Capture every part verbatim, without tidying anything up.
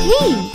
pink.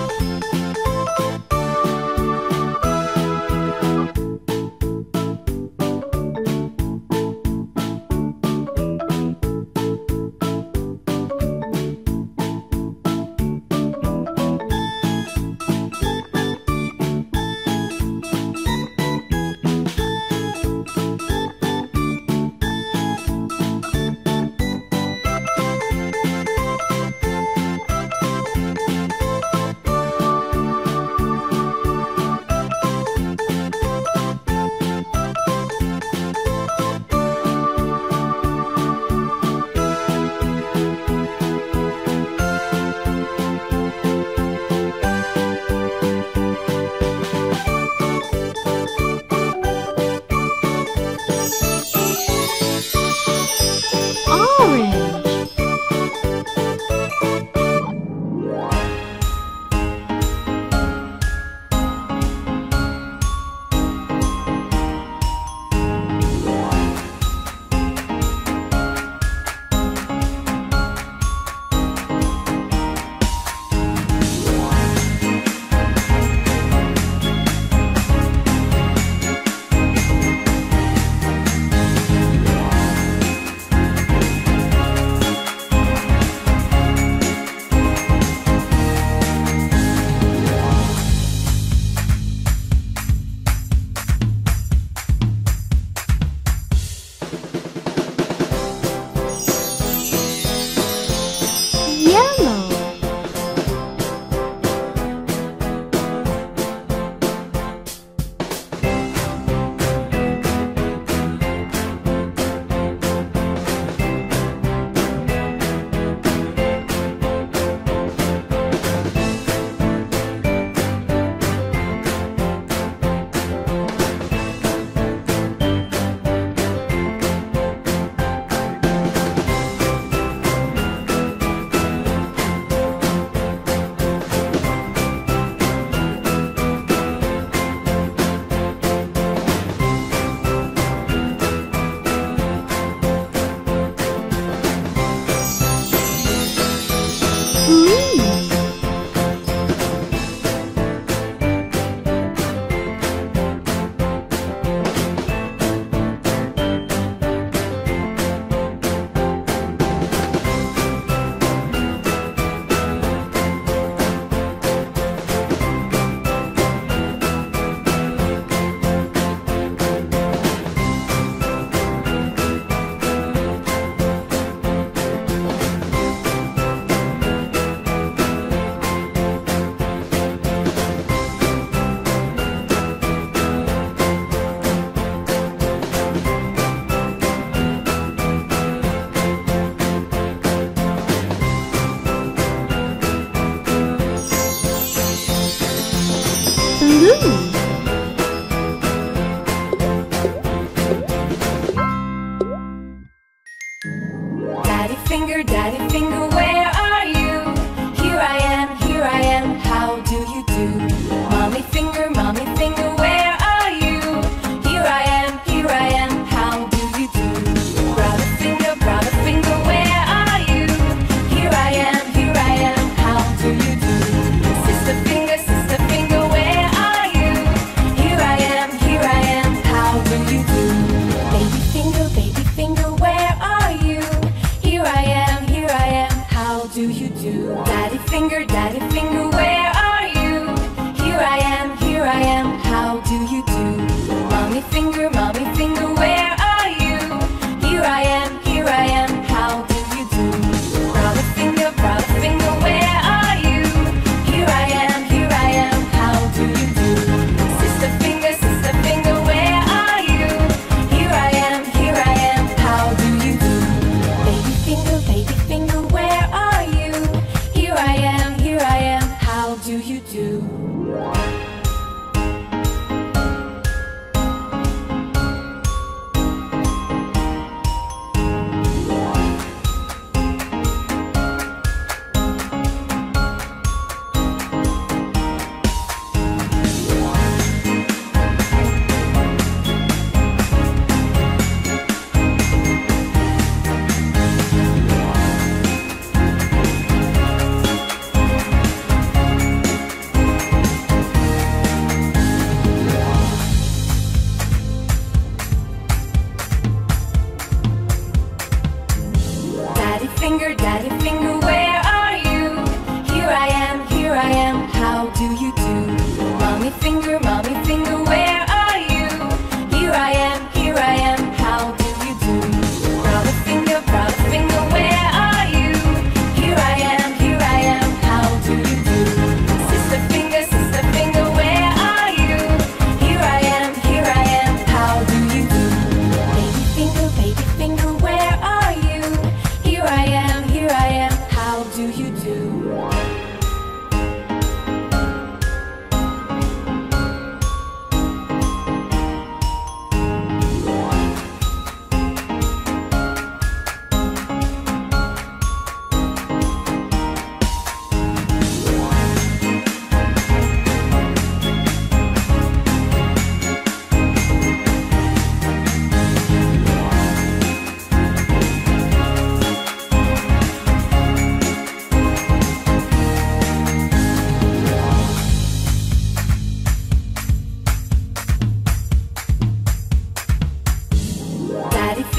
Daddy finger, daddy finger, where are you? Here I am, here I am, how do you do? Mommy finger, mommy finger, where are you? Here I am, here I am, how do you do? Brother finger, brother finger, where are you? Here I am, here I am, how do you do? Sister finger, sister finger, where are you? Here I am, here I am, how do you do? Baby finger, baby finger, where are you? Here I am, here I am, how do you do? Daddy finger, daddy finger, where are you? Here I am, here I am, how do you do? Mommy finger, mommy finger, where are you? Here I am, here I am, how do you do? Brother finger, brother finger, where are you? Here I am, here I am, how do you do? Sister finger, sister finger, where are you? Here I am, here I am, how do you do? Baby finger, baby finger, where are you? Here I am, here I am, how do you do?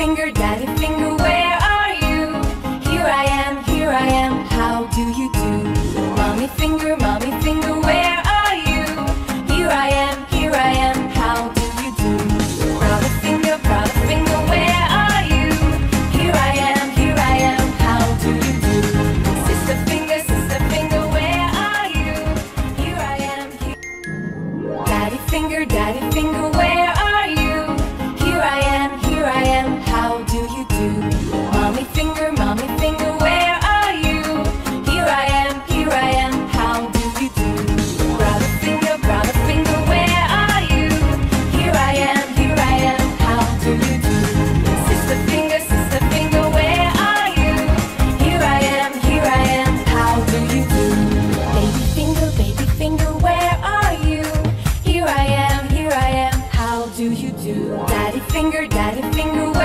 finger, daddy finger, where are you? Here I am, here I am, how do you do? Mommy finger, mommy finger, where are you? Here I am, here I am, how do you do? Brother finger, brother finger, where are you? Here I am, here I am, how do you do? Sister finger, sister finger, where are you? Here I am, here. Daddy finger, daddy finger, where are you? Here I am, here I am, how do you do? Mommy finger, mommy finger, where are you? Here I am, here I am, how do you do? Brother finger, brother finger, where are you? Here I am, here I am, how do you do? Sister finger, sister finger, where are you? Here I am, here I am, how do you do? Baby finger, baby finger, where are you? Here I am, here I am, how do you do? Daddy finger, daddy finger,